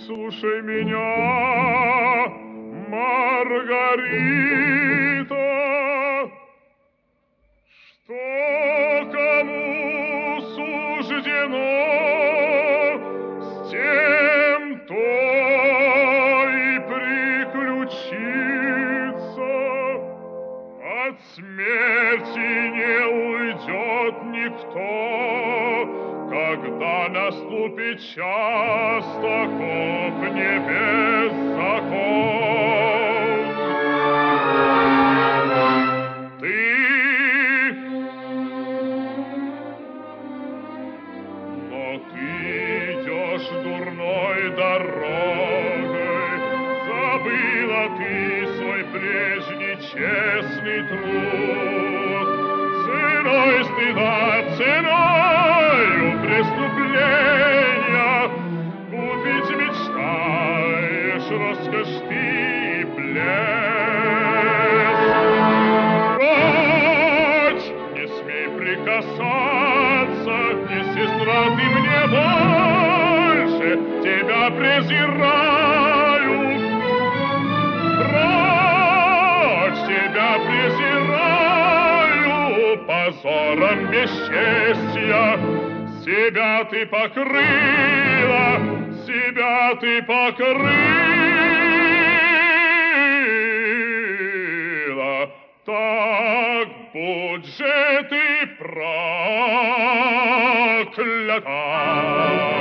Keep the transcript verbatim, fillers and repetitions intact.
Слушай меня, Маргарита, что кому суждено, с тем то и приключится. От смерти не уйдет никто, когда наступит час, таков небес закон. Ты но ты идешь дурной дорогой, забыла ты свой прежний честный труд. Ценой стыда, ценою преступления купить мечтаешь роскошь ты и блеск. Прочь, не смей прикасаться, не сестра ты мне больше, тебя презираю. Прочь, тебя презираю, позором бесчестья. Себя ты покрыла, себя ты покрыла, так будь же ты проклята.